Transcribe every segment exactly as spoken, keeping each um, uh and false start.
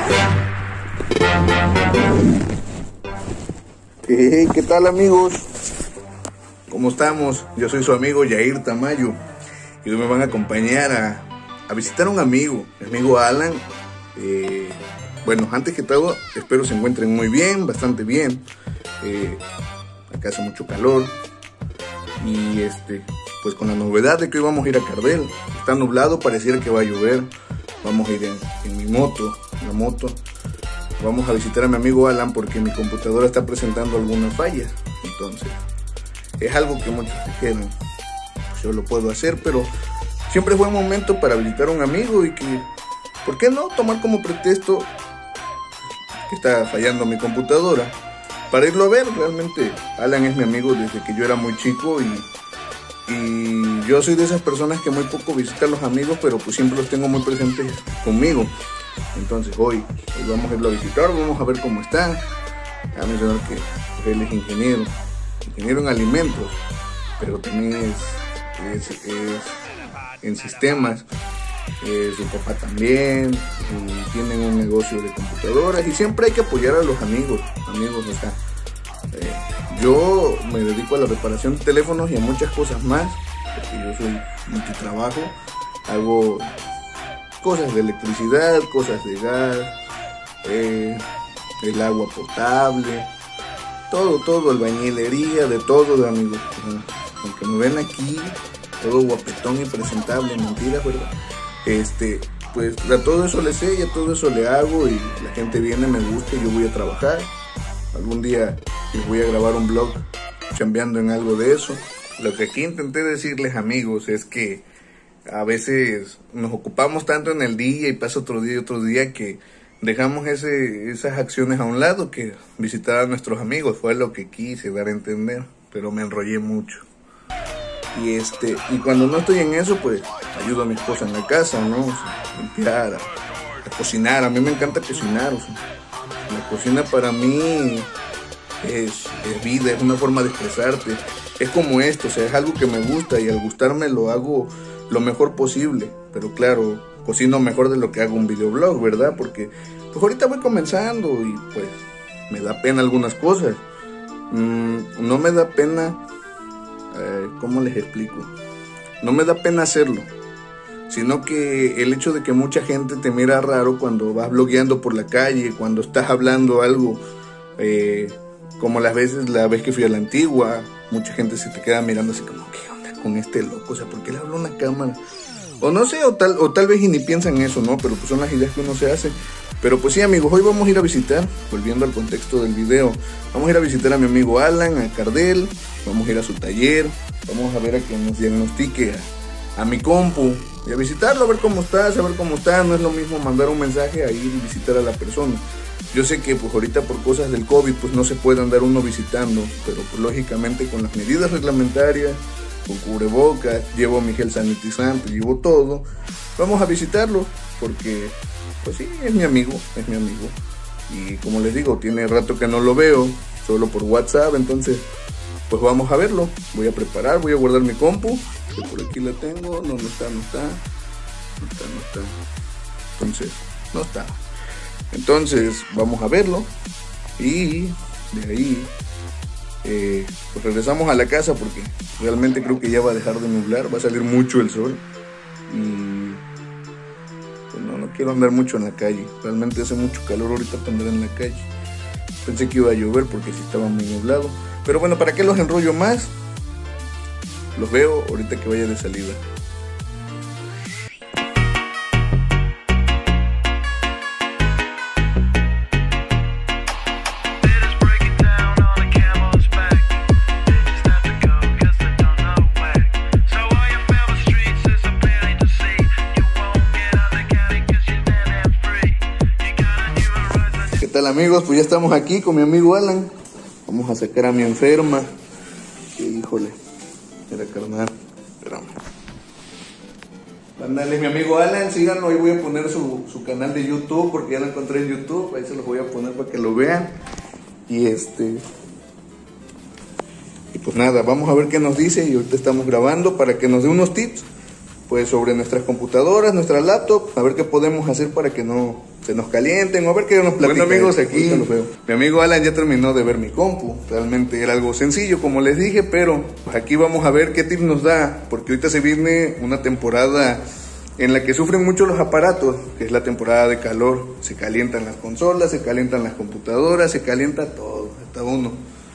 Hey, ¿qué tal, amigos? ¿Cómo estamos? Yo soy su amigo Yair Tamayo y hoy me van a acompañar a, a visitar a un amigo, mi amigo Alan. Eh, bueno, antes que todo, espero se encuentren muy bien, bastante bien. Eh, acá hace mucho calor y este, pues con la novedad de que hoy vamos a ir a Cardel. Está nublado, pareciera que va a llover. Vamos a ir en, en mi moto, en la moto. Vamos a visitar a mi amigo Alan porque mi computadora está presentando algunas fallas. Entonces, es algo que muchos dijeron, yo lo puedo hacer, pero siempre es buen momento para visitar a un amigo y que, ¿por qué no tomar como pretexto que está fallando mi computadora para irlo a ver? Realmente Alan es mi amigo desde que yo era muy chico y, y yo soy de esas personas que muy poco visitan a los amigos, pero pues siempre los tengo muy presentes conmigo. Entonces hoy, hoy vamos a irlo a visitar, vamos a ver cómo está. A mencionar que pues, él es ingeniero, ingeniero en alimentos, pero también es, es, es en sistemas. Eh, su papá también, y tienen un negocio de computadoras y siempre hay que apoyar a los amigos, amigos, o sea, eh, yo me dedico a la reparación de teléfonos y a muchas cosas más, porque yo soy multitrabajo, hago cosas de electricidad, cosas de gas, eh, el agua potable, todo, todo, albañilería, de todo, de amigos. Aunque me ven aquí, todo guapetón y presentable, mentiras, ¿verdad? Este, pues a todo eso le sé y a todo eso le hago y la gente viene, me gusta y yo voy a trabajar. Algún día les voy a grabar un vlog chambeando en algo de eso. Lo que aquí intenté decirles, amigos, es que a veces nos ocupamos tanto en el día y pasa otro día y otro día que dejamos ese, esas acciones a un lado, que visitar a nuestros amigos. Fue lo que quise dar a entender, pero me enrollé mucho. Y este y cuando no estoy en eso, pues ayudo a mi esposa en la casa, ¿no? O sea, limpiar, a, a cocinar. A mí me encanta cocinar, o sea, la cocina para mí es, es vida, es una forma de expresarte. Es como esto, o sea, es algo que me gusta y al gustarme lo hago lo mejor posible, pero claro, cocino mejor de lo que hago un videoblog, ¿verdad? Porque pues ahorita voy comenzando y pues me da pena algunas cosas. Mm, no me da pena, eh, ¿cómo les explico? No me da pena hacerlo, sino que el hecho de que mucha gente te mira raro cuando vas blogueando por la calle, cuando estás hablando algo, eh, como las veces, la vez que fui a la Antigua, mucha gente se te queda mirando así como, ¿qué onda con este loco? O sea, ¿por qué le habla a una cámara? O no sé, o tal, o tal vez y ni piensan eso, ¿no? Pero pues son las ideas que uno se hace. Pero pues sí, amigos, hoy vamos a ir a visitar, volviendo al contexto del video, vamos a ir a visitar a mi amigo Alan, a Cardel, vamos a ir a su taller, vamos a ver a que nos diagnostique a, a mi compu, y a visitarlo, a ver cómo está, a saber cómo está. No es lo mismo mandar un mensaje a ir y visitar a la persona. Yo sé que pues ahorita por cosas del COVID pues no se puede andar uno visitando, pero pues lógicamente con las medidas reglamentarias, con cubrebocas, llevo mi gel sanitizante, llevo todo, vamos a visitarlo, porque pues sí, es mi amigo, es mi amigo, y como les digo, tiene rato que no lo veo, solo por WhatsApp, entonces pues vamos a verlo. Voy a preparar, voy a guardar mi compu, que por aquí la tengo, no, no está, no está, no está, no está, entonces, no está, entonces vamos a verlo, y de ahí Eh, pues regresamos a la casa porque realmente creo que ya va a dejar de nublar, va a salir mucho el sol y pues no, no quiero andar mucho en la calle, realmente hace mucho calor ahorita para andar en la calle. Pensé que iba a llover porque sí estaba muy nublado, pero bueno, ¿para qué los enrollo más? Los veo ahorita que vaya de salida. Amigos, pues ya estamos aquí con mi amigo Alan. Vamos a sacar a mi enferma. Que, híjole, era carnal. Espérame. Mándale, mi amigo Alan, síganlo. Ahí voy a poner su, su canal de YouTube porque ya lo encontré en YouTube. Ahí se los voy a poner para que lo vean. Y este. Y pues nada, vamos a ver qué nos dice. Y ahorita estamos grabando para que nos dé unos tips pues sobre nuestras computadoras, nuestras laptops, a ver qué podemos hacer para que no se nos calienten, o a ver qué nos platican. Bueno amigos, aquí mi amigo Alan ya terminó de ver mi compu. Realmente era algo sencillo, como les dije, pero pues aquí vamos a ver qué tips nos da, porque ahorita se viene una temporada en la que sufren mucho los aparatos, que es la temporada de calor. Se calientan las consolas, se calientan las computadoras, se calienta todo, hasta uno.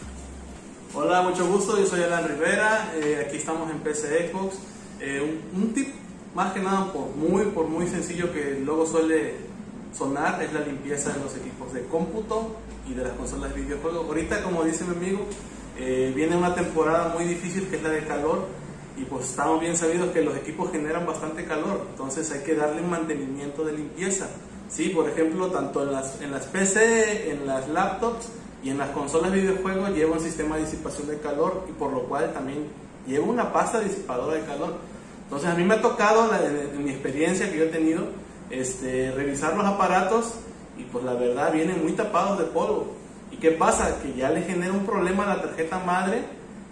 Hola, mucho gusto, yo soy Alan Rivera, eh, aquí estamos en P C Xbox. Eh, un, un tip más que nada por muy, por muy sencillo que luego suele sonar es la limpieza de los equipos de cómputo y de las consolas de videojuegos. Ahorita, como dice mi amigo, eh, viene una temporada muy difícil que es la de calor, y pues estamos bien sabidos que los equipos generan bastante calor, entonces hay que darle un mantenimiento de limpieza. Sí, por ejemplo, tanto en las, en las P C, en las laptops y en las consolas de videojuegos lleva un sistema de disipación de calor, y por lo cual también lleva una pasta disipadora de calor. Entonces a mí me ha tocado, en, en mi experiencia que yo he tenido, este, revisar los aparatos y pues la verdad vienen muy tapados de polvo. ¿Y qué pasa? Que ya le genera un problema a la tarjeta madre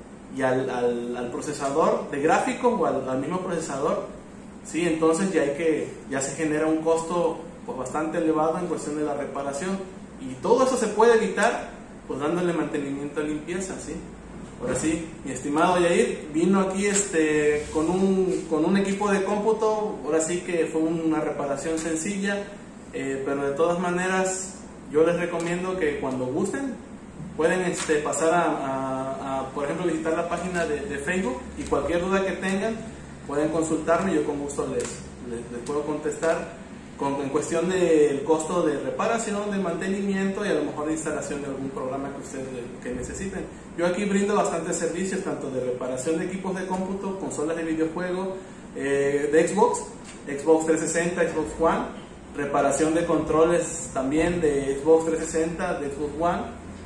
y al, al, al procesador de gráficos o al, al mismo procesador. Sí, entonces ya, hay que, ya se genera un costo pues bastante elevado en cuestión de la reparación, y todo eso se puede evitar pues dándole mantenimiento de limpieza, ¿sí? Ahora sí, mi estimado Yair vino aquí este, con, un, con un equipo de cómputo. Ahora sí que fue una reparación sencilla, eh, pero de todas maneras yo les recomiendo que cuando gusten pueden este, pasar a, a, a, por ejemplo, visitar la página de, de Facebook, y cualquier duda que tengan pueden consultarme y yo con gusto les, les, les puedo contestar con, en cuestión del costo de reparación, de mantenimiento y a lo mejor de instalación de algún programa que ustedes que necesiten. Yo aquí brindo bastantes servicios, tanto de reparación de equipos de cómputo, consolas de videojuego, eh, de Xbox, Xbox trescientos sesenta, Xbox One, reparación de controles también de Xbox trescientos sesenta, de Xbox One,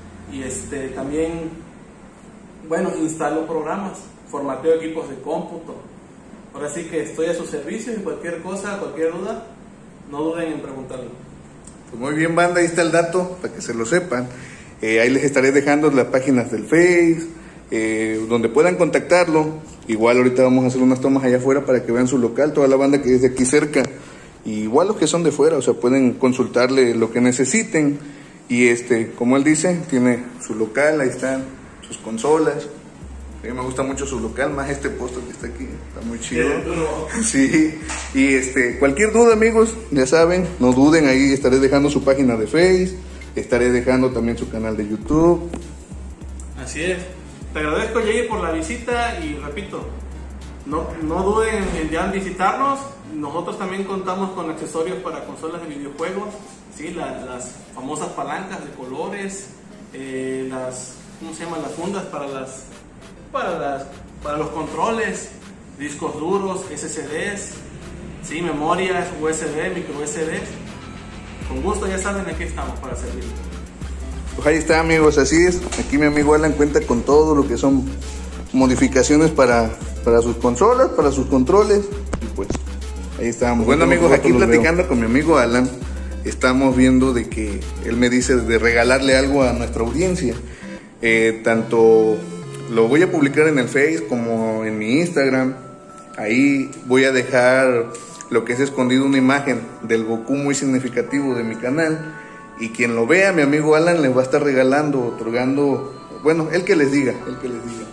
y este, también, bueno, instalo programas, formateo equipos de cómputo. Ahora sí que estoy a su servicio, y cualquier cosa, cualquier duda, no duden en preguntarlo. Pues muy bien, banda, ahí está el dato para que se lo sepan. Eh, ahí les estaré dejando las páginas del Face, eh, donde puedan contactarlo. Igual ahorita vamos a hacer unas tomas allá afuera para que vean su local, toda la banda que es de aquí cerca, y igual los que son de fuera, o sea, pueden consultarle lo que necesiten. Y este, como él dice, tiene su local, ahí están sus consolas. A mí me gusta mucho su local, más este puesto que está aquí, está muy chido. Sí, y este, cualquier duda amigos, ya saben, no duden, ahí estaré dejando su página de Face, estaré dejando también su canal de YouTube. Así es, te agradezco Jair por la visita, y repito, no, no duden en ya visitarnos. Nosotros también contamos con accesorios para consolas de videojuegos, ¿sí? La, las famosas palancas de colores, eh, las, ¿cómo se llaman? Las fundas para las... Para, las, para los controles, discos duros, S S Ds, sí, memorias, U S B, micro U S B. Con gusto, ya saben, aquí estamos para servir. Pues ahí está amigos, así es. Aquí mi amigo Alan cuenta con todo lo que son modificaciones para, para sus consolas, para sus controles. Y pues ahí estamos. Bueno amigos, aquí platicando con mi amigo Alan, estamos viendo de que él me dice de regalarle algo a nuestra audiencia. Eh, tanto lo voy a publicar en el Face como en mi Instagram. Ahí voy a dejar lo que es escondido una imagen del Goku muy significativo de mi canal. Y quien lo vea, mi amigo Alan les va a estar regalando, otorgando, bueno, el que les diga, el que les diga.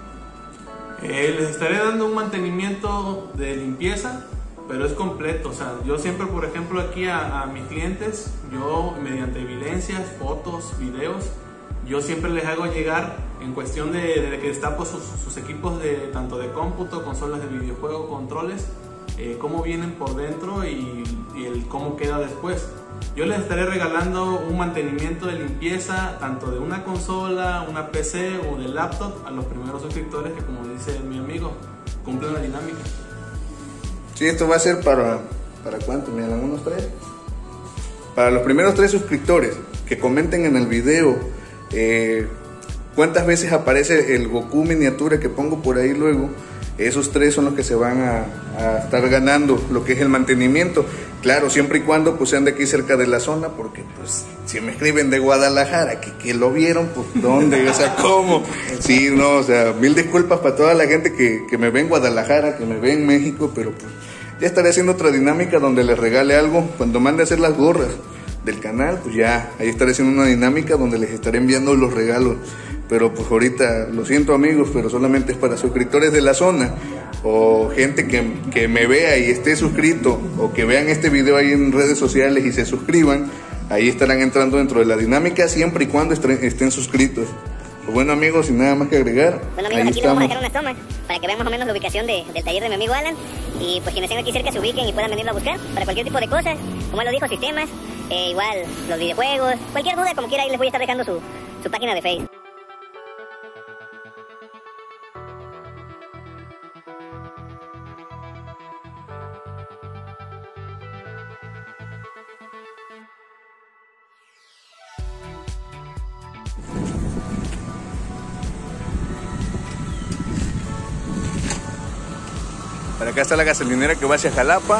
Eh, les estaré dando un mantenimiento de limpieza, pero es completo. O sea, yo siempre, por ejemplo, aquí a, a mis clientes, yo mediante evidencias, fotos, videos, yo siempre les hago llegar en cuestión de, de que destapo sus, sus equipos de tanto de cómputo, consolas de videojuego, controles, eh, cómo vienen por dentro y, y el cómo queda después. Yo les estaré regalando un mantenimiento de limpieza tanto de una consola, una P C o de laptop a los primeros suscriptores que, como dice mi amigo, cumplen la dinámica. Sí, esto va a ser para, ¿para cuánto? ¿Me dan unos tres? Para los primeros tres suscriptores que comenten en el video eh, cuántas veces aparece el Goku miniatura que pongo por ahí luego. Esos tres son los que se van a, a estar ganando lo que es el mantenimiento, Claro, siempre y cuando pues sean de aquí cerca de la zona, porque pues si me escriben de Guadalajara, que, que lo vieron, pues ¿dónde? O sea, ¿cómo? Sí, no, o sea, mil disculpas para toda la gente que, que me ve en Guadalajara, que me ve en México, pero pues ya estaré haciendo otra dinámica donde les regale algo. Cuando mande a hacer las gorras del canal, pues ya, ahí estaré haciendo una dinámica donde les estaré enviando los regalos. Pero pues ahorita, lo siento amigos, pero solamente es para suscriptores de la zona o gente que, que me vea y esté suscrito, o que vean este video ahí en redes sociales y se suscriban. Ahí estarán entrando dentro de la dinámica siempre y cuando estén, estén suscritos. Pues bueno amigos, sin nada más que agregar, bueno amigos, ahí aquí estamos. Les vamos a dejar unas tomas para que vean más o menos la ubicación de, del taller de mi amigo Alan. Y pues quienes estén aquí cerca se ubiquen y puedan venirlo a buscar para cualquier tipo de cosas, como él lo dijo, sistemas, eh, igual los videojuegos, cualquier duda como quiera, ahí les voy a estar dejando su, su página de Facebook. Para acá está la gasolinera que va hacia Jalapa.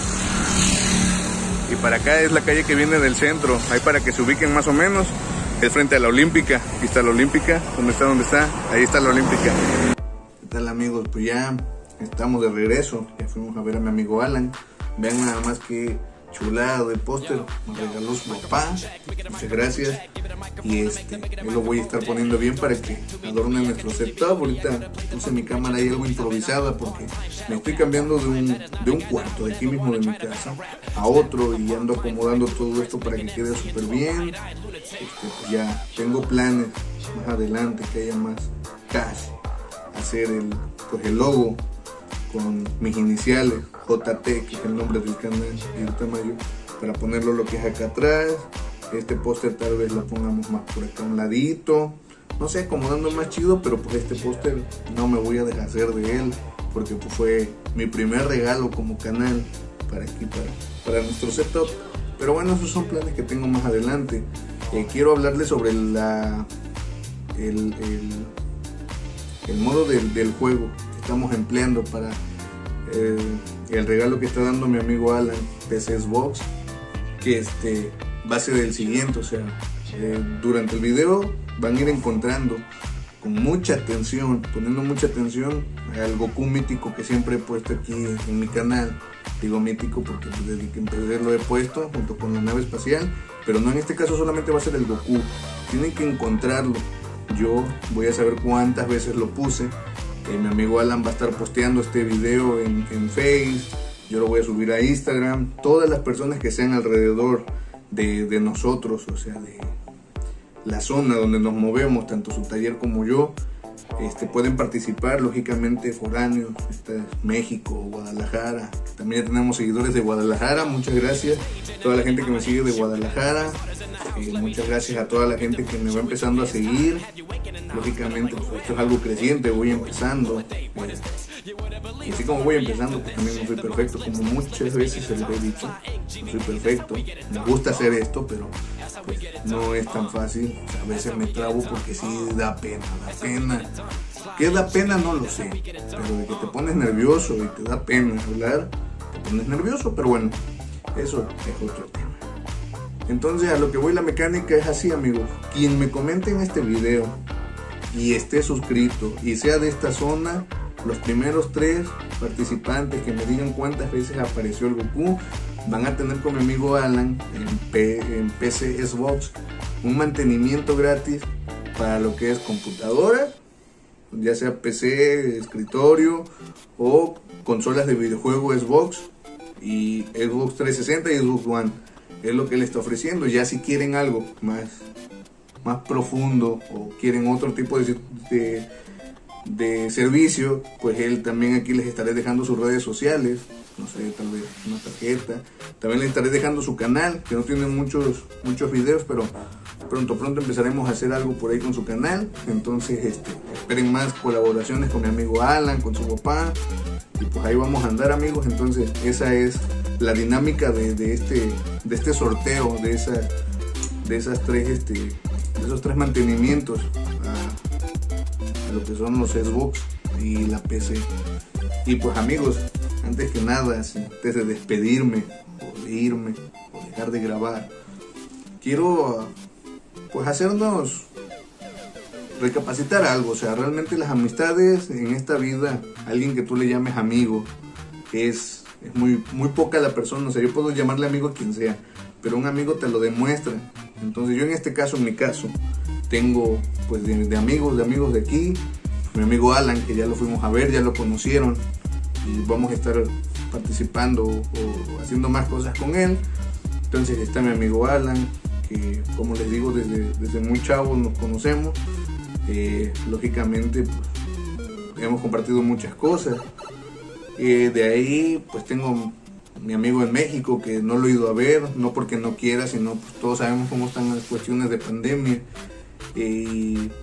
Y para acá es la calle que viene del centro. Ahí para que se ubiquen más o menos. Es frente a la Olímpica. Aquí está la Olímpica. ¿Dónde está? ¿Dónde está? Ahí está la Olímpica. ¿Qué tal amigos? Pues ya estamos de regreso. Ya fuimos a ver a mi amigo Alan. Vean nada más que chulada de póster. Me regaló su papá. Muchas gracias. Y este, yo lo voy a estar poniendo bien para que adorne nuestro setup. Ahorita puse mi cámara ahí algo improvisada porque me estoy cambiando de un, de un cuarto de aquí mismo de mi casa a otro y ando acomodando todo esto para que quede súper bien. Este, pues ya tengo planes más adelante que haya más cash, hacer el, pues el logo con mis iniciales J T, que es el nombre del canal, Jair Tamayo, para ponerlo lo que es acá atrás. Este póster tal vez lo pongamos más por acá a un ladito, no sé, acomodando más chido, pero pues este póster no me voy a deshacer de él porque pues fue mi primer regalo como canal para aquí, para, para nuestro setup. Pero bueno, esos son planes que tengo más adelante. Eh, quiero hablarles sobre la el, el, el modo del, del juego que estamos empleando para eh, el regalo que está dando mi amigo Alan, P C Xbox, que este va a ser el siguiente. O sea, eh, durante el video van a ir encontrando con mucha atención, poniendo mucha atención al Goku mítico que siempre he puesto aquí en mi canal. Digo mítico porque desde que empecé lo he puesto junto con la nave espacial, pero no, en este caso solamente va a ser el Goku. Tienen que encontrarlo. Yo voy a saber cuántas veces lo puse. Eh, mi amigo Alan va a estar posteando este video en, en Face. Yo lo voy a subir a Instagram. Todas las personas que sean alrededor de, de nosotros, o sea, de la zona donde nos movemos, tanto su taller como yo, este, pueden participar, lógicamente foráneos. Este es México, Guadalajara. También ya tenemos seguidores de Guadalajara. Muchas gracias a toda la gente que me sigue de Guadalajara. Eh, muchas gracias a toda la gente que me va empezando a seguir. Lógicamente pues, esto es algo creciente, voy empezando. Eh, y así como voy empezando, pues también no soy perfecto, como muchas veces se lo he dicho. No soy perfecto, me gusta hacer esto, pero pues, no es tan fácil. O sea, a veces me trabo porque sí da pena, da pena. ¿Qué da pena? No lo sé, pero de que te pones nervioso y te da pena hablar, te pones nervioso, pero bueno, eso es otro tema. Entonces a lo que voy, la mecánica es así amigos. Quien me comente en este video y esté suscrito y sea de esta zona, los primeros tres participantes que me digan cuántas veces apareció el Goku van a tener con mi amigo Alan en, P en P C Xbox un mantenimiento gratis para lo que es computadora, ya sea P C, escritorio o consolas de videojuego Xbox y Xbox trescientos sesenta y Xbox One. Es lo que él está ofreciendo. Ya si quieren algo más, más profundo o quieren otro tipo de, de, de servicio, pues él también aquí les estaré dejando sus redes sociales, no sé, tal vez una tarjeta. También les estaré dejando su canal, que no tiene muchos, muchos videos, pero pronto pronto empezaremos a hacer algo por ahí con su canal. Entonces este, esperen más colaboraciones con mi amigo Alan, con su papá, y pues ahí vamos a andar amigos. Entonces esa es la dinámica de, de este de este sorteo, de esa de esas tres este de esos tres mantenimientos a, a lo que son los Xbox y la P C. Y pues amigos, antes que nada, antes de despedirme o de irme o dejar de grabar, quiero pues hacernos recapacitar algo. O sea, realmente las amistades en esta vida, alguien que tú le llames amigo, es, es muy, muy poca la persona. O sea, yo puedo llamarle amigo a quien sea, pero un amigo te lo demuestra. Entonces yo en este caso, en mi caso, tengo pues de, de amigos, de amigos de aquí, mi amigo Alan, que ya lo fuimos a ver, ya lo conocieron, y vamos a estar participando o haciendo más cosas con él. Entonces está mi amigo Alan, que como les digo, desde, desde muy chavos nos conocemos. Eh, lógicamente pues, hemos compartido muchas cosas. Eh, de ahí pues tengo mi amigo en México, que no lo he ido a ver, no porque no quiera, sino pues todos sabemos cómo están las cuestiones de pandemia. Y eh,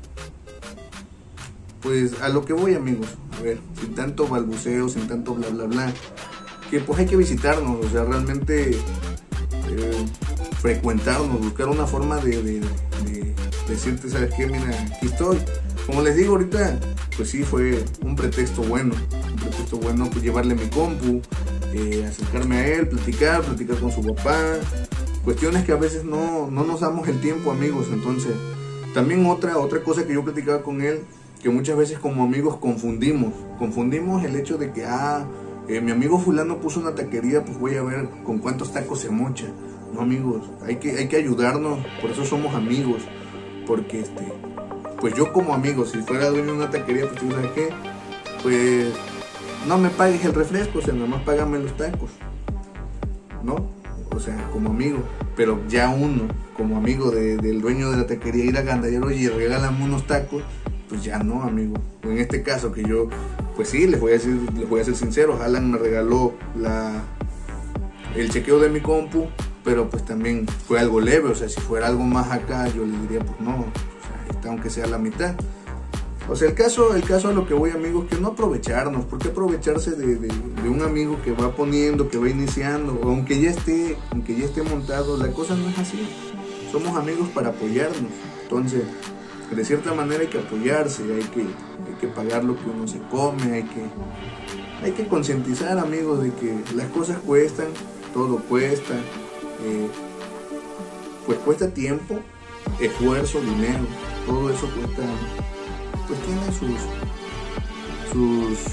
pues a lo que voy, amigos, a ver, sin tanto balbuceo, sin tanto bla bla bla, que pues hay que visitarnos. O sea, realmente eh, frecuentarnos, buscar una forma de, de, de decirte, ¿sabes qué? Mira, aquí estoy. Como les digo ahorita, pues sí, fue un pretexto bueno, un pretexto bueno, pues llevarle mi compu, eh, acercarme a él, platicar, platicar con su papá, cuestiones que a veces no, no nos damos el tiempo, amigos. Entonces, también otra, otra cosa que yo platicaba con él, que muchas veces como amigos confundimos, confundimos el hecho de que, ah, eh, mi amigo fulano puso una taquería, pues voy a ver con cuántos tacos se mocha. No, amigos, hay que, hay que ayudarnos, por eso somos amigos, porque este, pues yo como amigo, si fuera dueño de una taquería, pues tú sabes qué, pues no me pagues el refresco, o sea, nada más págame los tacos, ¿no? O sea, como amigo. Pero ya uno, como amigo de, del dueño de la taquería, ir a Gandallero y regálame unos tacos, pues ya no, amigo. En este caso que yo, pues sí, les voy a decir, les voy a ser sinceros, Alan me regaló la, el chequeo de mi compu, pero pues también fue algo leve. O sea, si fuera algo más acá, yo le diría, pues no, o sea, está aunque sea la mitad. O sea, el caso, el caso a lo que voy, amigos, que no aprovecharnos. ¿Por qué aprovecharse de, de, de un amigo que va poniendo, que va iniciando, o aunque ya esté, aunque ya esté montado? La cosa no es así. Somos amigos para apoyarnos. Entonces, de cierta manera hay que apoyarse, hay que, hay que pagar lo que uno se come, hay que, hay que concientizar, amigos, de que las cosas cuestan, todo cuesta, eh, pues cuesta tiempo, esfuerzo, dinero, todo eso cuesta. Pues tiene sus, sus,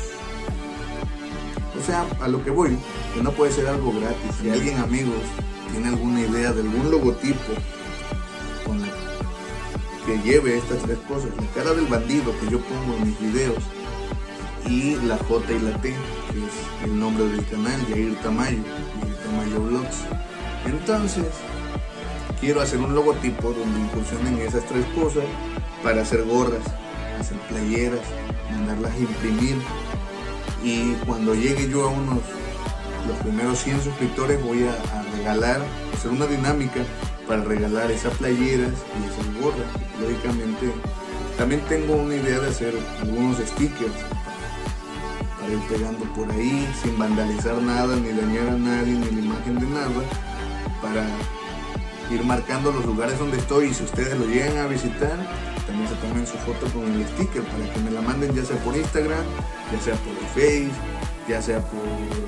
o sea, a lo que voy, que no puede ser algo gratis. Si alguien, amigos, tiene alguna idea de algún logotipo con la, que lleve estas tres cosas, la cara del bandido que yo pongo en mis videos, y la J y la T, que es el nombre del canal, Yair Tamayo, Yair Tamayo Vlogs. Entonces, quiero hacer un logotipo donde incursionen esas tres cosas para hacer gorras, hacer playeras, mandarlas a imprimir, y cuando llegue yo a unos los primeros cien suscriptores voy a, a regalar, hacer una dinámica para regalar esas playeras y esas gorras. Lógicamente también tengo una idea de hacer algunos stickers para ir pegando por ahí sin vandalizar nada, ni dañar a nadie, ni la imagen de nada, para ir marcando los lugares donde estoy, y si ustedes lo llegan a visitar, también se tomen su foto con el sticker para que me la manden, ya sea por Instagram, ya sea por el Face, ya sea por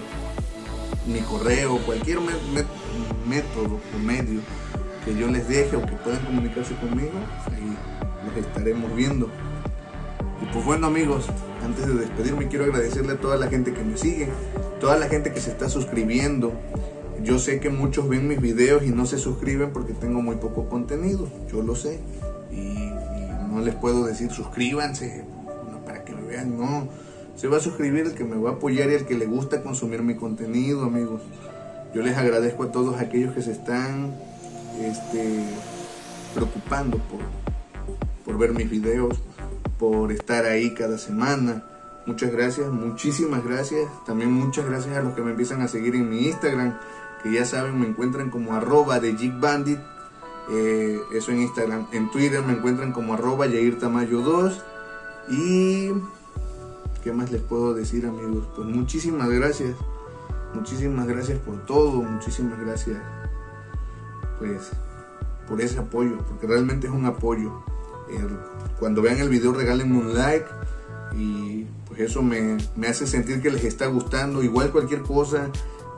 mi correo, cualquier me me método o medio que yo les deje o que puedan comunicarse conmigo, ahí los estaremos viendo. Y pues bueno, amigos, antes de despedirme quiero agradecerle a toda la gente que me sigue, toda la gente que se está suscribiendo. Yo sé que muchos ven mis videos y no se suscriben porque tengo muy poco contenido, yo lo sé, y, y no les puedo decir suscríbanse no, para que me vean, no, se va a suscribir el que me va a apoyar y el que le gusta consumir mi contenido, amigos. Yo les agradezco a todos aquellos que se están este, preocupando por, por ver mis videos, por estar ahí cada semana. Muchas gracias, muchísimas gracias. También muchas gracias a los que me empiezan a seguir en mi Instagram, que ya saben, me encuentran como arroba de Geek Bandit, eh, eso en Instagram. En Twitter me encuentran como arroba Yair Tamayo dos. Y ¿qué más les puedo decir, amigos? Pues muchísimas gracias, muchísimas gracias por todo, muchísimas gracias pues por ese apoyo, porque realmente es un apoyo. El, cuando vean el video regálenme un like, y pues eso me, me hace sentir que les está gustando. Igual cualquier cosa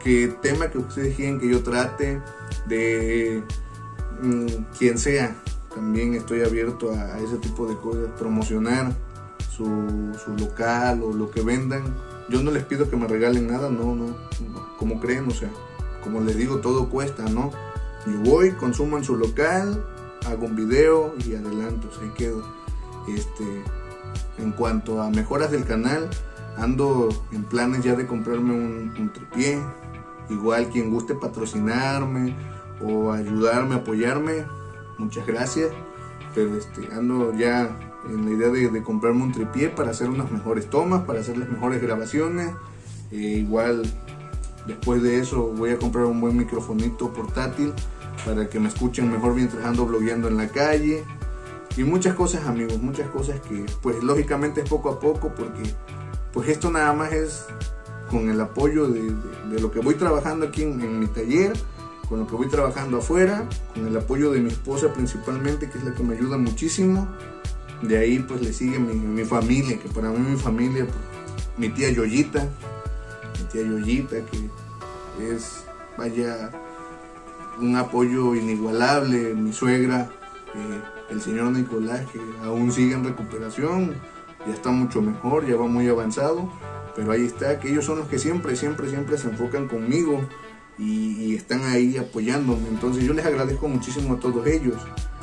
que tema que ustedes quieren que yo trate, de mmm, quien sea, también estoy abierto a, a ese tipo de cosas, promocionar su, su local o lo que vendan. Yo no les pido que me regalen nada, no, no, no, como creen, o sea, como les digo, todo cuesta, ¿no? Yo voy, consumo en su local, hago un video y adelanto, ahí quedo. Este, en cuanto a mejoras del canal, ando en planes ya de comprarme un, un tripié. Igual quien guste patrocinarme o ayudarme, apoyarme, muchas gracias. Pero este, ando ya en la idea de, de comprarme un tripié para hacer unas mejores tomas, para hacer las mejores grabaciones. Eh, igual después de eso voy a comprar un buen microfonito portátil para que me escuchen mejor mientras ando blogueando en la calle. Y muchas cosas, amigos, muchas cosas que pues lógicamente es poco a poco, porque pues esto nada más es con el apoyo de, de, de lo que voy trabajando aquí en, en mi taller, con lo que voy trabajando afuera, con el apoyo de mi esposa principalmente, que es la que me ayuda muchísimo. De ahí pues le sigue mi, mi familia, que para mí mi familia, pues, mi tía Yoyita, mi tía Yoyita, que es, vaya, un apoyo inigualable, mi suegra, eh, el señor Nicolás, que aún sigue en recuperación, ya está mucho mejor, ya va muy avanzado, pero ahí está, que ellos son los que siempre, siempre, siempre se enfocan conmigo y, y están ahí apoyándome. Entonces yo les agradezco muchísimo a todos ellos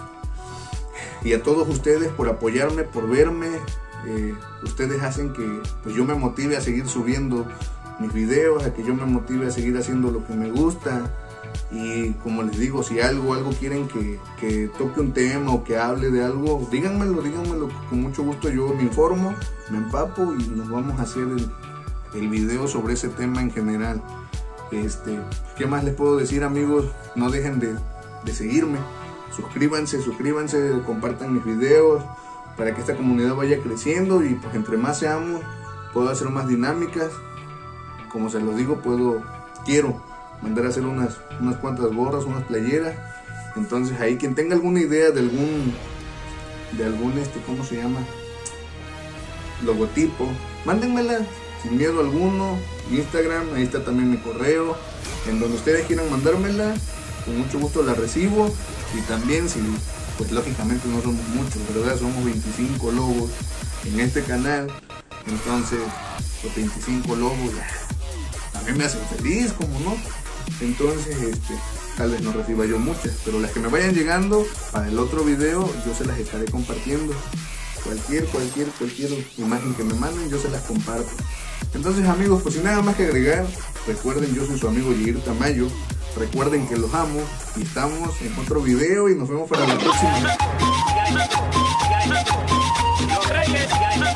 y a todos ustedes por apoyarme, por verme. Eh, ustedes hacen que pues, yo me motive a seguir subiendo mis videos, a que yo me motive a seguir haciendo lo que me gusta. Y como les digo, si algo, algo quieren que, que toque un tema o que hable de algo, díganmelo, díganmelo, con mucho gusto yo me informo, me empapo y nos vamos a hacer el, el video sobre ese tema en general. Este, ¿qué más les puedo decir, amigos? No dejen de, de seguirme, suscríbanse, suscríbanse, compartan mis videos para que esta comunidad vaya creciendo y pues entre más seamos, puedo hacer más dinámicas. Como se los digo, puedo, quiero mandar a hacer unas, unas cuantas gorras, unas playeras. Entonces ahí quien tenga alguna idea de algún, de algún este, ¿cómo se llama? Logotipo, mándenmela sin miedo alguno. Instagram, ahí está también mi correo, en donde ustedes quieran mandármela, con mucho gusto la recibo. Y también si, pues lógicamente no somos muchos, ¿verdad? Somos veinticinco logos en este canal, entonces los veinticinco logos a mí me hacen feliz, como no. Entonces, este, tal vez no reciba yo muchas, pero las que me vayan llegando para el otro video, yo se las estaré compartiendo. Cualquier, cualquier, cualquier imagen que me manden, yo se las comparto. Entonces, amigos, pues sin nada más que agregar, recuerden, yo soy su amigo Yair Tamayo. Recuerden que los amo y estamos en otro video y nos vemos para la próxima.